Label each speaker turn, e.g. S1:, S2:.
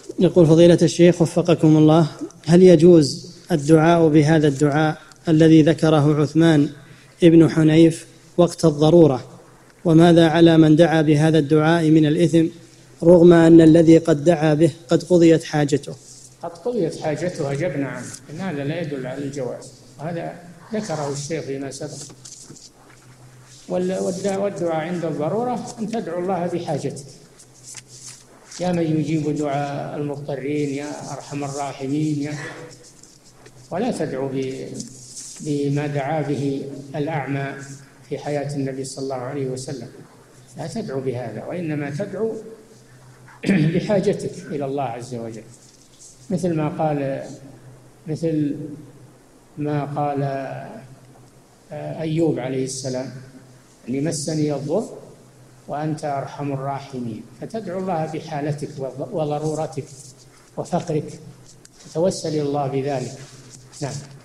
S1: يقول فضيلة الشيخ وفقكم الله: هل يجوز الدعاء بهذا الدعاء الذي ذكره عثمان ابن حنيف وقت الضرورة؟ وماذا على من دعا بهذا الدعاء من الإثم رغم أن الذي قد دعا به قد قضيت حاجته؟
S2: قد قضيت حاجته أجبنا عنه، إن هذا لا يدل على الجواز، وهذا ذكره الشيخ فيما سبق. والدعاء عند الضرورة أن تدعو الله بحاجتك: يا من يجيب دعاء المضطرين، يا أرحم الراحمين، ولا تدعو بما دعا به الأعمى في حياة النبي صلى الله عليه وسلم، لا تدعو بهذا، وإنما تدعو بحاجتك إلى الله عز وجل، مثل ما قال أيوب عليه السلام: أني مسني الضر وأنت أرحم الراحمين. فتدعو الله بحالتك وضرورتك وفقرك، تتوسل إلى الله بذلك. نعم.